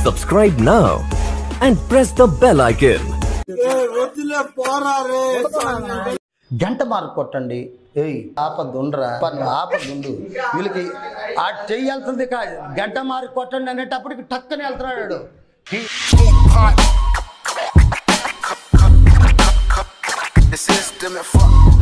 Subscribe now and press the bell icon. గంట mark కొట్టండి. ఏయ్ ఆపదుండ్రా, ఆపదుండు, వీళ్ళకి ఆ చెయ్యాల్సింది కాదు. గంట మార్కు కొట్టండి అనేటప్పటికి టక్కని వెళ్తున్నాడు. The system and fuck.